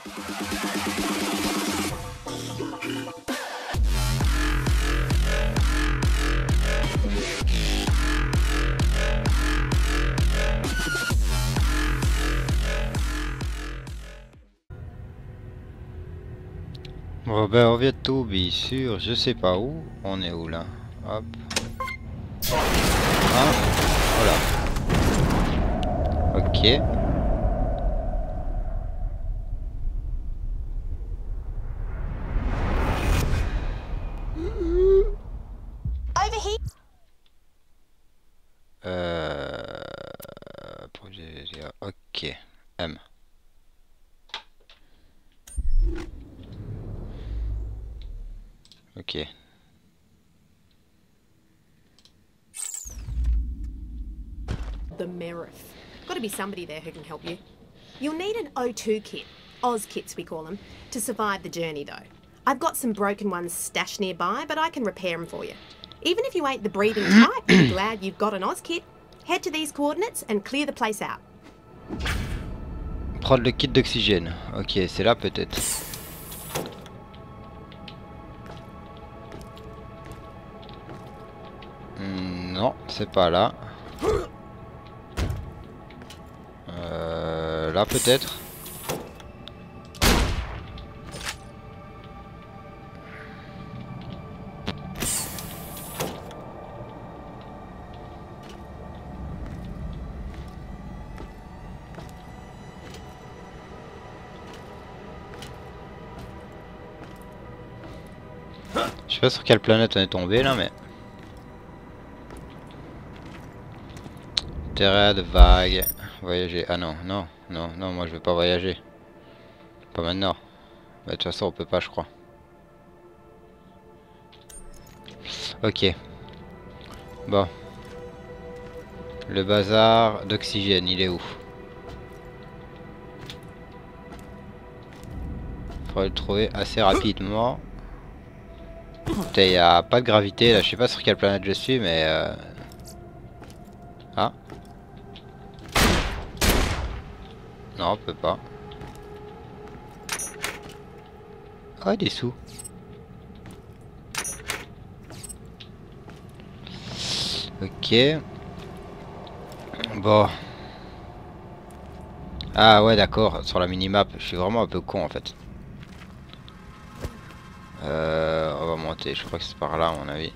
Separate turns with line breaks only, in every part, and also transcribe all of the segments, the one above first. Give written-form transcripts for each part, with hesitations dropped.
Bon ben on vient de tomber sur je sais pas où. On est où là? Hop. Ah, voilà. Ok. Ok. M. Ok.
The Merith. Got to be somebody there who can help you. You'll need an O2 kit, Oz kits we call them, to survive the journey though. I've got some broken ones stashed nearby, but I can repair them for you. Even if you ain't the breathing type, you'll be glad you've got an Oz kit. Head to these coordinates and clear the place out.
Prendre le kit d'oxygène. Ok, c'est là peut-être. Non, c'est pas là. Là peut-être. Je sais pas sur quelle planète on est tombé là, mais... Terrain de vague. Voyager. Ah non, non, non, non, moi je veux pas voyager. Pas maintenant. Bah, de toute façon on peut pas je crois. Ok. Bon. Le bazar d'oxygène, il est où? Faudrait le trouver assez rapidement. Putain, y a pas de gravité là, je sais pas sur quelle planète je suis mais Ah. Non, on peut pas. Ah, des sous. Ok. Bon. Ah ouais, d'accord, sur la minimap, je suis vraiment un peu con en fait. On va monter, je crois que c'est par là à mon avis.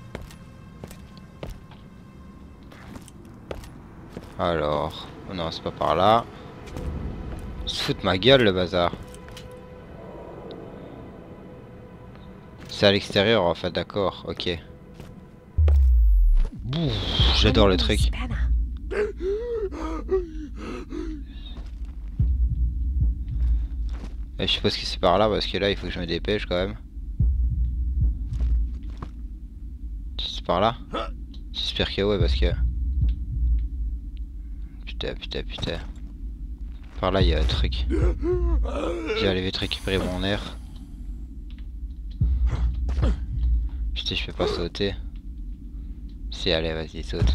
Alors, non, c'est pas par là. Se fout de ma gueule le bazar. C'est à l'extérieur en fait, d'accord, ok. J'adore le truc. Et je suppose que c'est par là parce que là il faut que je me dépêche quand même. C'est par là? J'espère que ouais parce que... Putain, putain, putain. Par là il y a un truc. J'ai allé vite récupérer mon air. Putain, je peux pas sauter. Si, allez, vas-y, saute.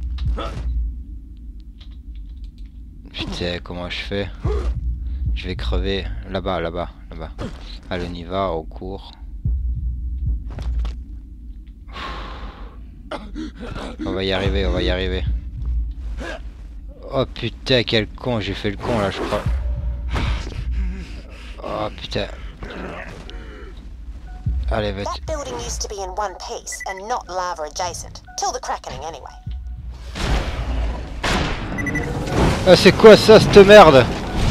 Putain, comment je fais? Je vais crever. Là-bas, là-bas, là-bas. Allez, on y va, on court. On va y arriver, on va y arriver. Oh putain, quel con, j'ai fait le con là, je crois. Oh putain. Allez, vas-y.
That building used to be in one piece and not lava adjacent, till the crackening anyway.
Ah, c'est quoi ça, cette merde?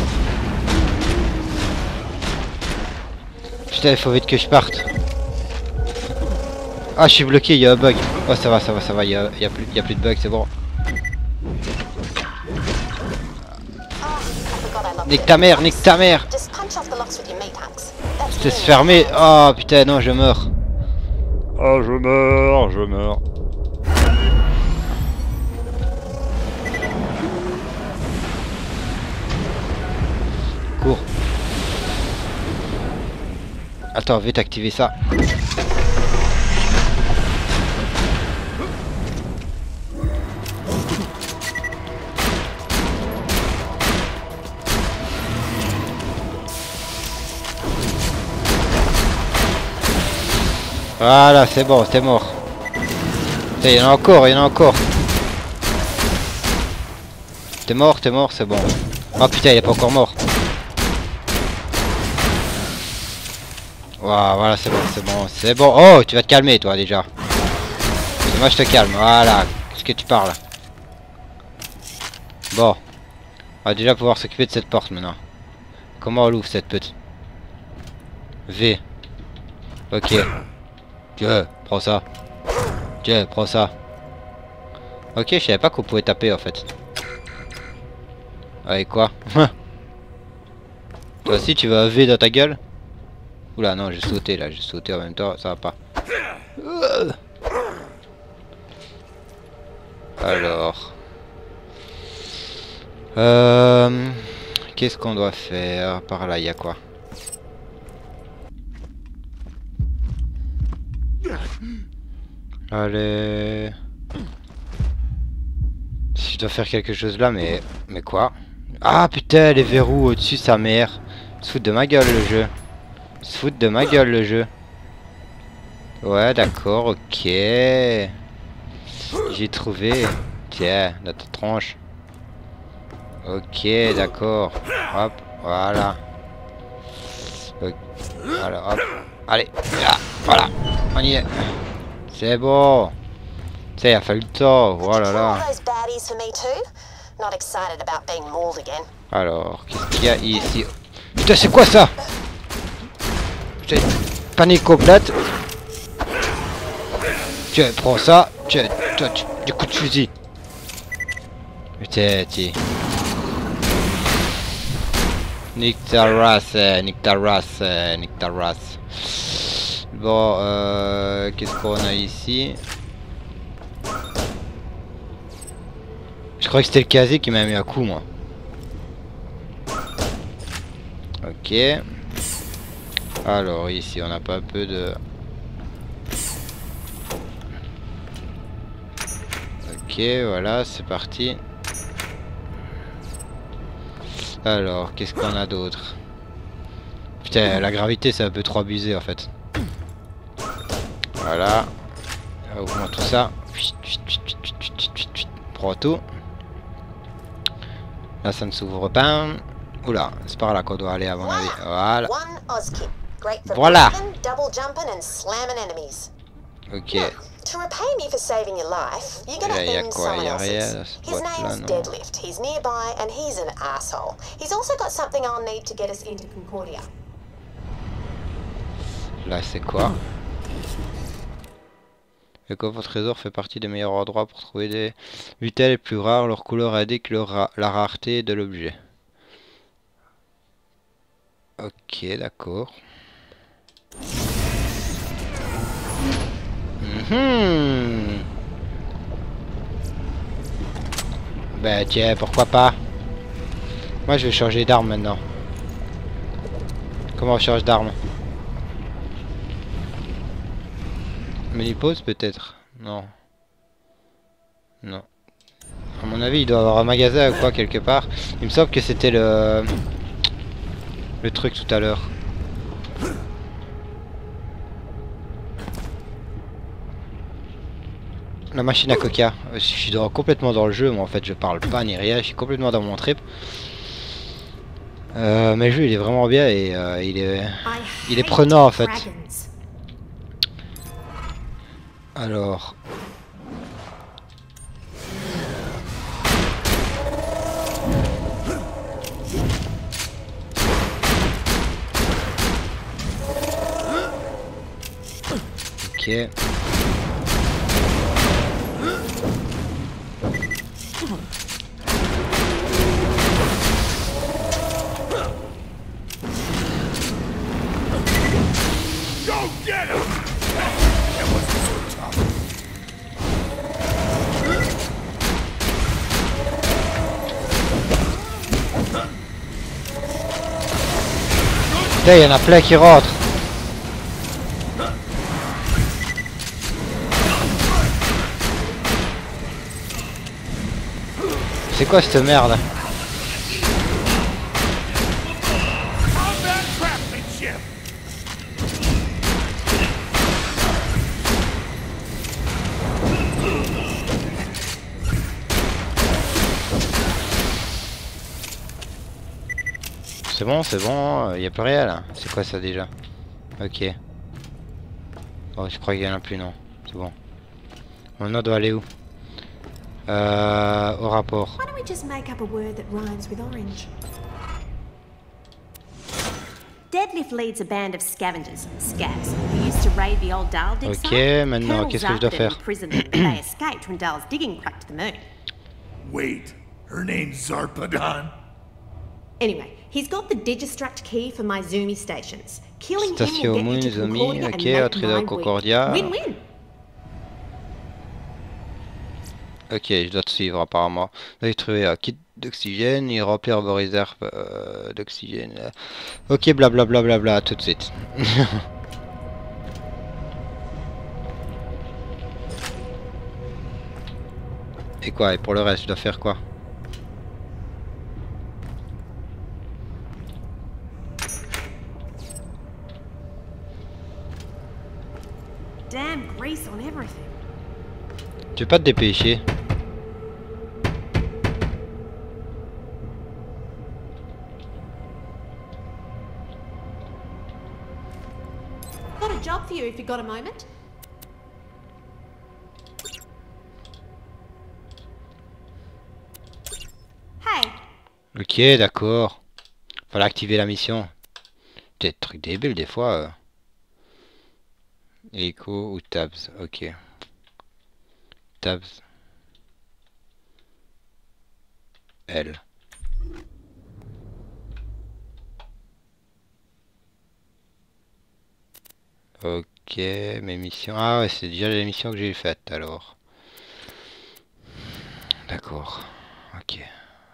Putain, il faut vite que je parte. Ah, je suis bloqué, il y a un bug. Oh, ça va, ça va, ça va, il y a plus de bug, c'est bon. Nique ta mère, nique ta mère. C'était se fermer. Oh putain, non, je meurs. Oh, je meurs, je meurs. Cours. Attends, vite activer ça. Voilà, c'est bon, c'est mort. Il y en a encore, il y en a encore. T'es mort, c'est bon. Oh putain, il est pas encore mort. Wow, voilà, c'est bon, c'est bon, c'est bon. Oh, tu vas te calmer, toi, déjà. Moi, je te calme, voilà. Qu'est-ce que tu parles? Bon. On va déjà pouvoir s'occuper de cette porte, maintenant. Comment on l'ouvre, cette petite? V. Ok. Tiens, prends ça. Tiens, prends ça. Ok, je savais pas qu'on pouvait taper, en fait. Avec quoi? Toi aussi, tu vas V dans ta gueule? Oula, non, j'ai sauté, là. J'ai sauté en même temps, ça va pas. Alors... Qu'est-ce qu'on doit faire? Par là, il y a quoi? Allez... Si je dois faire quelque chose là, mais quoi? Ah putain, les verrous au-dessus, sa mère. Se fout de ma gueule, le jeu. Se fout de ma gueule, le jeu. Ouais, d'accord, ok. J'ai trouvé. Tiens, dans ta tronche. Ok, d'accord. Hop, voilà. Ok, voilà, hop. Allez, là, voilà. On y est. C'est bon. Tu sais, il a fallu le temps. Voilà là. Alors, qu'est-ce qu'il y a ici? Putain, c'est quoi ça? Putain, panique complète. Tiens, prends ça. Tiens, toi, du coup de fusil. Putain, tiens. Nique ta race, nique ta race, nique ta race. Bon, qu'est-ce qu'on a ici? Je crois que c'était le casier qui m'a mis un coup, moi. Ok. Alors, ici, on n'a pas un peu de... Ok, voilà, c'est parti. Alors, qu'est-ce qu'on a d'autre? Putain, la gravité, c'est un peu trop abusé, en fait. Voilà. Ouvre-moi tout ça. Prends tout. Là, ça ne s'ouvre pas. Oula, c'est par là qu'on doit aller, à mon avis. Voilà. Voilà. Ok.
To repay me for saving your life, you're gonna end someone else's. His name's Deadlift. He's nearby and he's an asshole. He's also got something I'll need to get us into Concordia.
Là, c'est quoi? Le coffre trésor fait partie des meilleurs endroits pour trouver des vitelles les plus rares. Leur couleur indique la rareté de l'objet. Ok, d'accord. Ben tiens, pourquoi pas. Moi je vais changer d'arme maintenant. Comment on change d'arme? Mini-pause peut-être? Non. Non. À mon avis il doit y avoir un magasin ou quoi quelque part. Il me semble que c'était le truc tout à l'heure. La machine à coca. Je suis complètement dans le jeu, moi en fait je parle pas ni rien, je suis complètement dans mon trip. Mais le jeu il est vraiment bien et il est prenant en fait. Alors. Ok. Putain, il y en a plein qui rentrent. C'est quoi cette merde? C'est bon, y a plus rien là. C'est quoi ça déjà? Ok. Oh, je crois qu'il y en a plus, non. C'est bon. Maintenant, on doit aller où? Au rapport.
Why don't we just make up a word that rhymes with orange? Deadlift leads a band of scavengers, scavs, who used to raid the old Dahl dig site.
Ok, maintenant, qu'est-ce que je dois faire?
They escaped when Dahl's digging cracked the moon.
Wait, her name's Zarpadon?
Anyway, he's got the Digistruct key for my Zoomy stations. Killing him
Station
will
Moon,
get you to
Zoomy,
Concordia
ok,
and
autre
make
idée
mine
Concordia.
win-win.
Ok, je dois te suivre apparemment. J'ai trouvé un kit d'oxygène et remplir vos réserves d'oxygène. Ok, blablabla, bla, tout de suite. Et quoi? Et pour le reste, je dois faire quoi?
Damn grease on everything.
Tu veux pas te dépêcher?
Got a job for you if you got a moment. Hey.
Ok, d'accord. Fallait activer la mission. Des trucs débiles des fois. Echo ou tabs, ok. Tabs. L. Ok, mes missions. Ah ouais, c'est déjà les missions que j'ai faites alors. D'accord. Ok.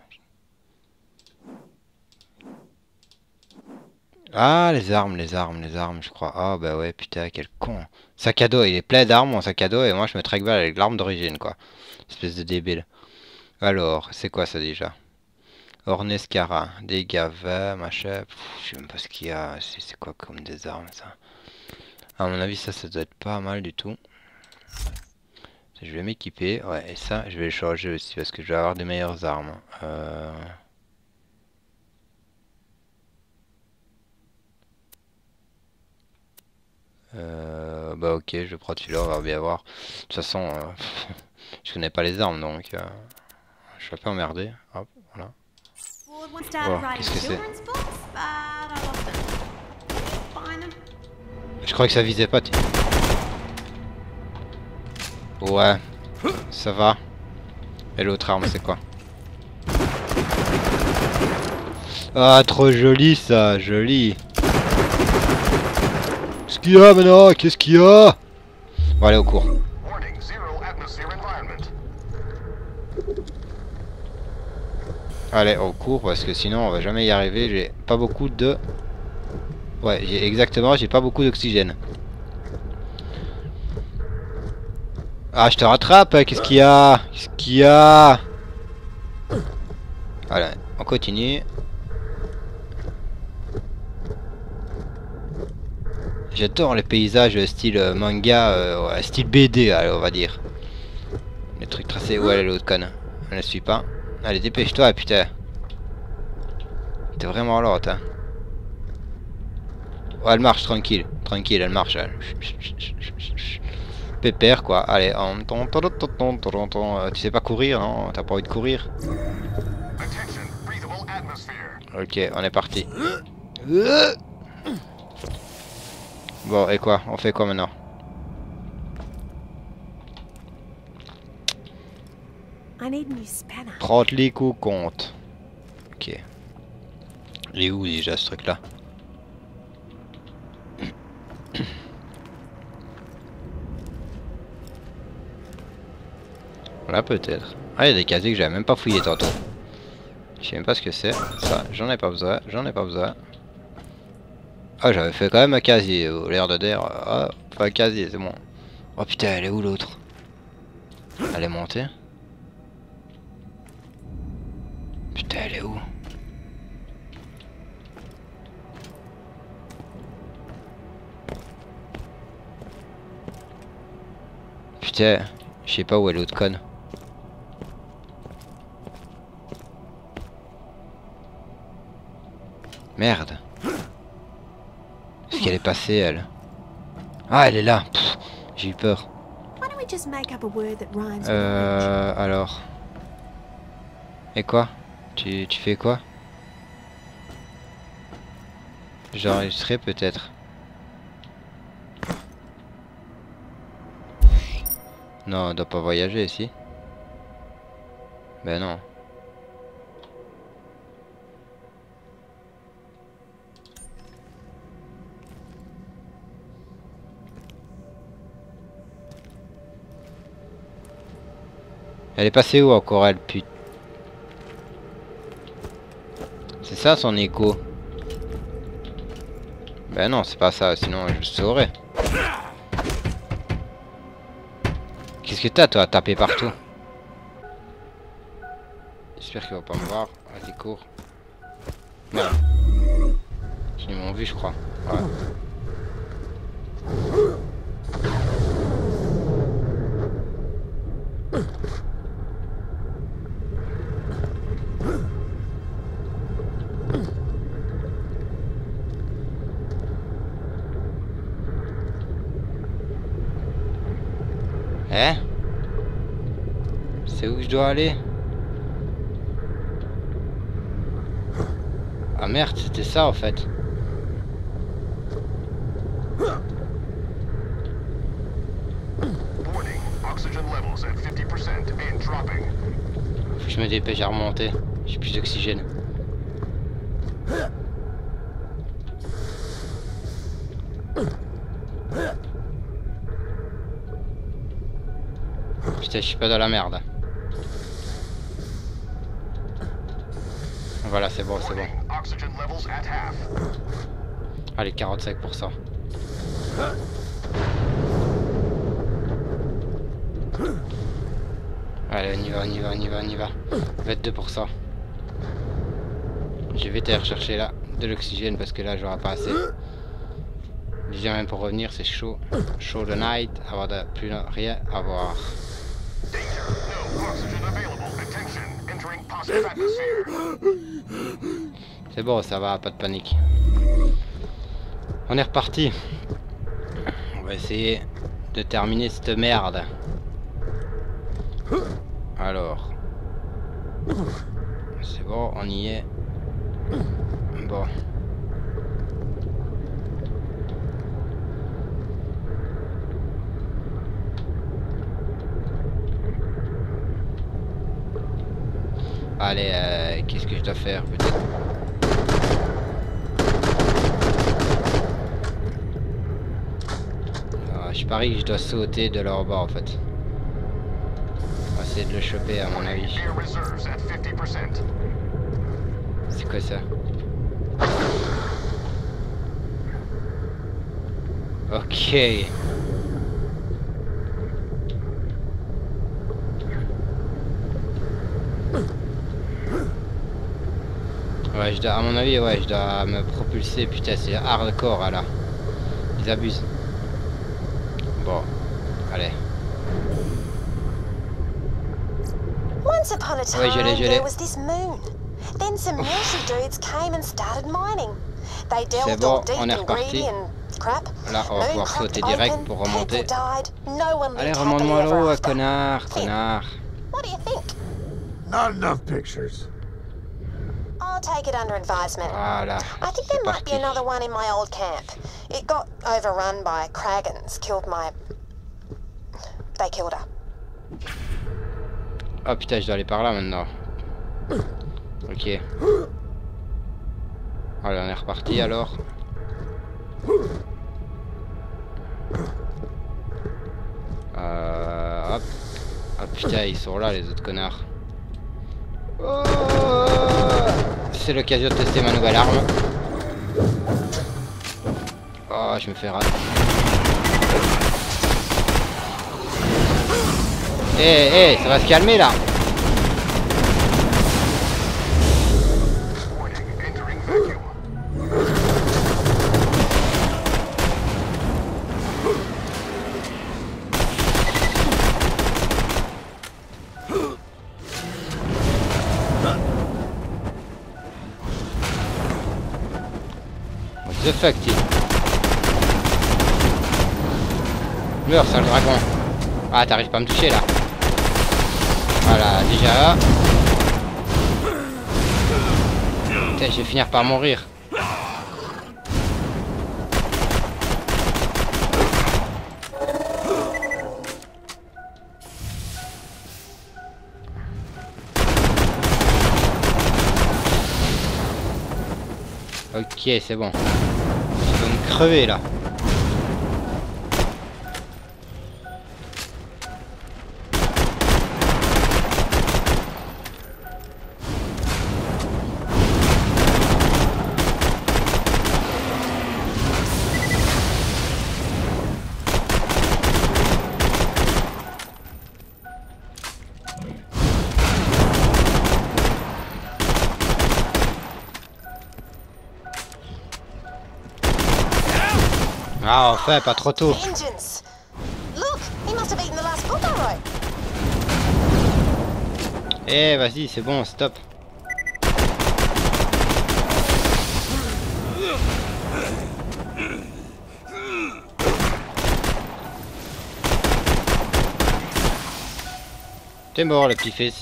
Ah, les armes, je crois. Ah bah ouais, putain, quel con. Sac à dos, il est plein d'armes mon sac à dos et moi je me traque balle avec l'arme d'origine quoi. Espèce de débile. Alors, c'est quoi ça déjà? Ornescara, dégâts 20, machin. Je sais même pas ce qu'il y a. C'est quoi comme des armes ça? À mon avis, ça doit être pas mal du tout. Je vais m'équiper. Ouais, et ça, je vais le changer aussi parce que je vais avoir des meilleures armes. Bah ok, je prends celui-là, on va bien voir. De toute façon, je connais pas les armes donc je suis un peu emmerdé. Hop, voilà. Oh, qu'est-ce que c'est? Je crois que ça visait pas. Ouais, ça va. Et l'autre arme, c'est quoi? Ah, trop joli ça, joli. Qu'est-ce qu'il y a maintenant? Qu'est-ce qu'il y a? On va aller au cours. Allez, au cours parce que sinon on va jamais y arriver. J'ai pas beaucoup de... Ouais, j'ai pas beaucoup d'oxygène. Ah, je te rattrape, hein. Qu'est-ce qu'il y a? Qu'est-ce qu'il y a? Voilà, on continue. J'adore les paysages style manga, ouais, style BD, allez, on va dire. Les trucs tracés. Où elle est l'autre conne? On ne suit pas. Allez, dépêche-toi, putain. T'es vraiment l'autre, hein. Oh, elle marche, tranquille. Tranquille, elle marche. Elle. Pépère, quoi. Allez, tu sais pas courir, non? T'as pas envie de courir? Ok, on est parti. Bon, et quoi? On fait quoi maintenant?
I need a new spanner.
30 les coups compte. Ok. Il est où déjà ce truc là? Là peut-être. Ah, il y a des casiers que j'avais même pas fouillé tantôt. Je sais même pas ce que c'est. Ça, j'en ai pas besoin. J'en ai pas besoin. Ah, j'avais fait quand même un casier. L'air de dire. Ah, pas un casier, c'est bon. Oh putain, elle est où l'autre? Elle est montée. Putain, elle est où? Putain, je sais pas où est l'autre conne. Merde. Est-ce qu'elle est passée, elle? Ah, elle est là. J'ai eu peur. Alors. Et quoi? Tu fais quoi? J'enregistrerai peut-être. Non, on doit pas voyager ici. Ben non. Elle est passée où encore elle, pute? C'est ça son écho? Ben non, c'est pas ça, sinon je le saurais. Qu'est-ce que t'as toi à taper partout? J'espère qu'il va pas me voir. Vas-y, cours. Merde. Ils m'ont vu, je crois. Ouais. Hein? C'est où je dois aller? Ah merde, c'était ça en fait. Faut que je me dépêche à remonter. J'ai plus d'oxygène. Putain, je suis pas dans la merde. Voilà, c'est bon, c'est bon. Allez, 45%. Allez, on y va, on y va, on y va, on y va. 22%. Je vais aller rechercher là de l'oxygène parce que là, j'aurai pas assez. Déjà, même pour revenir, c'est chaud. Chaud de night, avoir de plus rien à voir. C'est bon, ça va, pas de panique. On est reparti. On va essayer de terminer cette merde. Alors. C'est bon, on y est. Bon. Allez, qu'est-ce que je dois faire peut-être? Je parie que je dois sauter de là en bas en fait. On va essayer de le choper à mon avis. C'est quoi ça? Ok. Ouais, je dois, à mon avis, ouais, je dois me propulser. Putain, c'est hardcore là. Ils abusent. Bon, allez.
Once upon a time, there was this moon. Then some military dudes came and started mining. They delved all deep and greedy and crap.
Là, on va pouvoir sauter direct pour remonter.
No one
allez, remonte-moi là-haut, connard, connard.
What do you think?
Not enough pictures.
I'll take it under advisement.
Voilà,
I think there might be another one in my old camp. It got overrun by Kragans. They killed her.
Oh putain, je dois aller par là maintenant. Ok. Allez, on est reparti alors. Hop. Ah putain, ils sont là les autres connards. Oh, c'est l'occasion de tester ma nouvelle arme. Oh, je me fais rater. Eh, ça va se calmer là. The fuck, t'es. Meurs, sale dragon. Ah, t'arrives pas à me toucher là. Voilà, déjà. Putain, je vais finir par mourir. Ok, c'est bon. Je vais me crever là. Ah, enfin, pas trop tôt.
Vengeance. Look, he must have eaten the last book I wrote.
Eh, vas-y, c'est bon, stop. T'es mort, le petit-fils.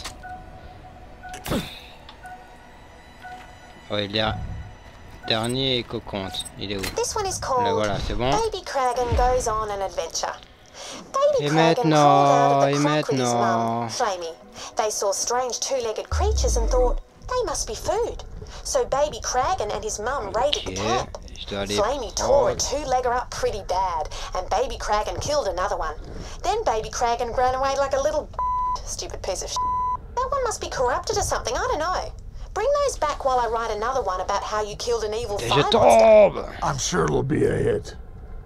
Oh, il est là. Dernier éco-compte. Il est où?
This one is
Là,
called
voilà, c'est bon.
Baby Kragan Goes on an Adventure. Baby
Et
Kragan crawled
maintenant,
out of
et
the crock with his
maintenant.
mum, Flamey. They saw strange two-legged creatures and thought they must be food. So Baby Kragan and his mum raided the camp.
Je dois aller
Flamey tore a
prendre.
two-legger up pretty bad, and Baby Kragan killed another one. Then Baby Kragan ran away like a little stupid piece of shit. That one must be corrupted or something, I don't know. Bring those back while I write another one about how you killed an evil
Et
fire
je
monster.
tombe.
I'm sure it'll be a hit.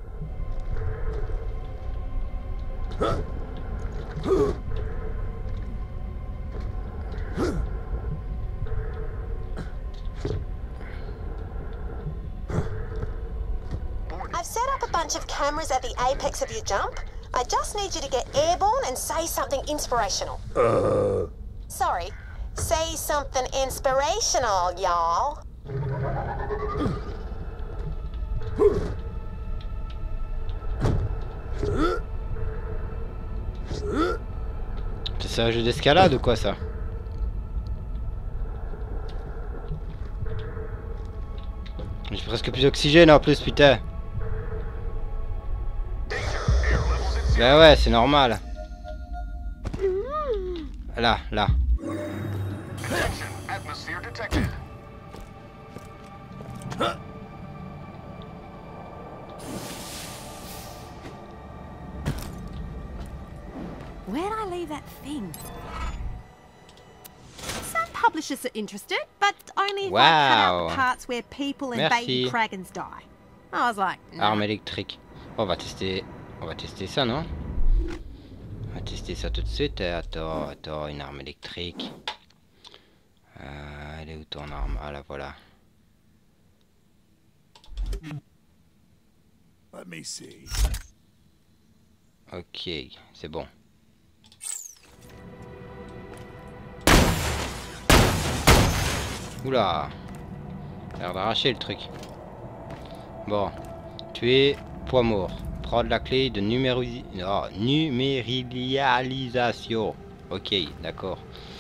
I've set up a bunch of cameras at the apex of your jump. I just need you to get airborne and say something inspirational. Sorry. Say something inspirational, y'all.
C'est un jeu d'escalade ou quoi ça? J'ai presque plus d'oxygène en plus, putain. Bah ouais, c'est normal. Là, là.
Where'd I leave that thing? Some publishers are interested, but only if I cut out
Wow.
the parts where people and
Merci.
baby Kragans die. I was like, nah.
Arme électrique. On va tester ça, non? On va tester ça tout de suite. Attends, une arme électrique. Elle est où ton arme? Ah là, voilà.
Let me see.
Ok, c'est bon. Oula, ça a l'air d'arracher le truc. Bon, tuer, poids mort. Prendre la clé de numérialisation. Ok, d'accord.